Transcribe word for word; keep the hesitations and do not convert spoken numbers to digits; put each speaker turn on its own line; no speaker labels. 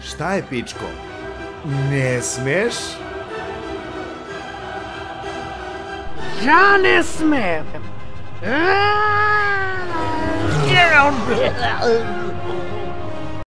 Šta je, pičko? Ne smeš?
Ja ne smem.